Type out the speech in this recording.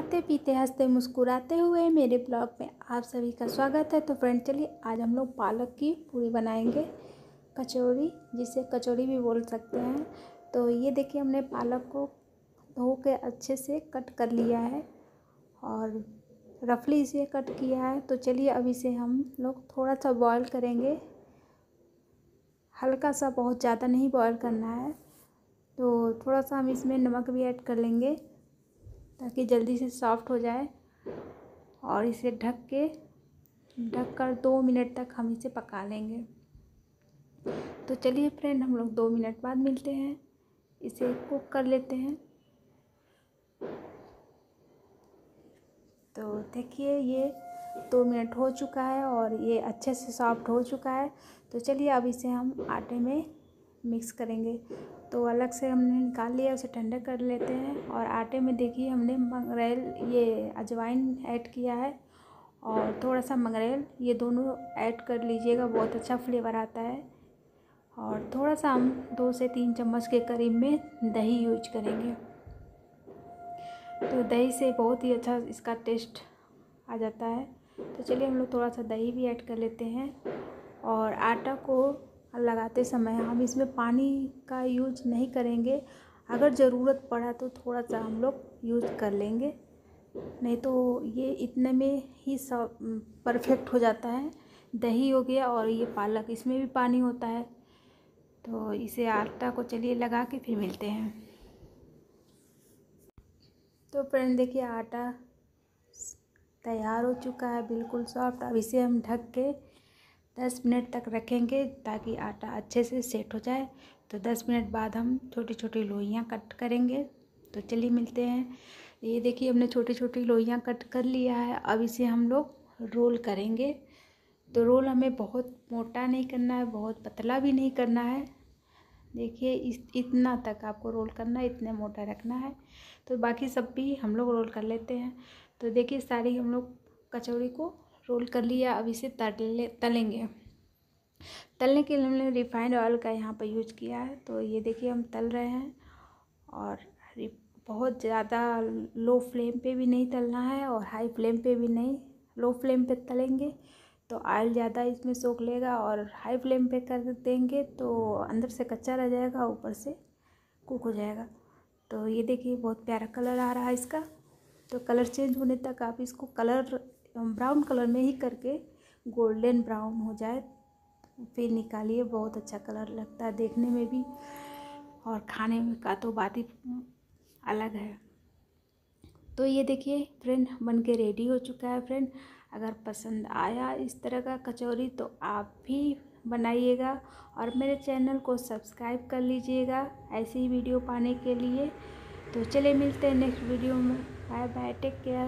खाते पीते हंसते मुस्कुराते हुए मेरे ब्लॉग में आप सभी का स्वागत है। तो फ्रेंड चलिए आज हम लोग पालक की पूरी बनाएंगे, कचौड़ी, जिसे कचौड़ी भी बोल सकते हैं। तो ये देखिए हमने पालक को धो के अच्छे से कट कर लिया है और रफली इसे कट किया है। तो चलिए अब इसे हम लोग थोड़ा सा बॉईल करेंगे, हल्का सा, बहुत ज़्यादा नहीं बॉईल करना है। तो थोड़ा सा हम इसमें नमक भी ऐड कर लेंगे ताकि जल्दी से सॉफ्ट हो जाए और इसे ढक कर 2 मिनट तक हम इसे पका लेंगे। तो चलिए फ्रेंड हम लोग 2 मिनट बाद मिलते हैं, इसे कुक कर लेते हैं। तो देखिए ये 2 मिनट हो चुका है और ये अच्छे से सॉफ्ट हो चुका है। तो चलिए अब इसे हम आटे में मिक्स करेंगे। तो अलग से हमने निकाल लिया, उसे ठंडा कर लेते हैं। और आटे में देखिए हमने मंगरेल, ये अजवाइन ऐड किया है और थोड़ा सा मंगरेल, ये दोनों ऐड कर लीजिएगा, बहुत अच्छा फ्लेवर आता है। और थोड़ा सा हम 2 से 3 चम्मच के करीब में दही यूज करेंगे। तो दही से बहुत ही अच्छा इसका टेस्ट आ जाता है। तो चलिए हम लोग थोड़ा सा दही भी ऐड कर लेते हैं। और आटा को लगाते समय हम इसमें पानी का यूज नहीं करेंगे, अगर ज़रूरत पड़ा तो थोड़ा सा हम लोग यूज कर लेंगे, नहीं तो ये इतने में ही सब परफेक्ट हो जाता है। दही हो गया और ये पालक, इसमें भी पानी होता है। तो इसे आटा को चलिए लगा के फिर मिलते हैं। तो फ्रेंड देखिए आटा तैयार हो चुका है, बिल्कुल सॉफ्ट। अब इसे हम ढक के 10 मिनट तक रखेंगे ताकि आटा अच्छे से सेट हो जाए। तो 10 मिनट बाद हम छोटी छोटी लोइयाँ कट करेंगे। तो चलिए मिलते हैं। ये देखिए हमने छोटी छोटी लोइयाँ कट कर लिया है। अब इसे हम लोग रोल करेंगे। तो रोल हमें बहुत मोटा नहीं करना है, बहुत पतला भी नहीं करना है। देखिए इतना तक आपको रोल करना है, इतने मोटा रखना है। तो बाकी सब भी हम लोग रोल कर लेते हैं। तो देखिए सारी हम लोग कचौड़ी को रोल कर लिया। अब इसे तलेंगे। तलने के लिए हमने रिफाइंड ऑयल का यहाँ पर यूज किया है। तो ये देखिए हम तल रहे हैं और बहुत ज़्यादा लो फ्लेम पे भी नहीं तलना है और हाई फ्लेम पे भी नहीं। लो फ्लेम पे तलेंगे तो ऑयल ज़्यादा इसमें सोख लेगा और हाई फ्लेम पे कर देंगे तो अंदर से कच्चा रह जाएगा, ऊपर से कुक हो जाएगा। तो ये देखिए बहुत प्यारा कलर आ रहा है इसका। तो कलर चेंज होने तक आप इसको कलर ब्राउन कलर में ही करके गोल्डन ब्राउन हो जाए फिर निकालिए। बहुत अच्छा कलर लगता है देखने में भी और खाने में का तो बात ही अलग है। तो ये देखिए फ्रेंड बन के रेडी हो चुका है। फ्रेंड अगर पसंद आया इस तरह का कचौरी तो आप भी बनाइएगा और मेरे चैनल को सब्सक्राइब कर लीजिएगा ऐसी ही वीडियो पाने के लिए। तो चलिए मिलते हैं नेक्स्ट वीडियो में। Bye bye, take care.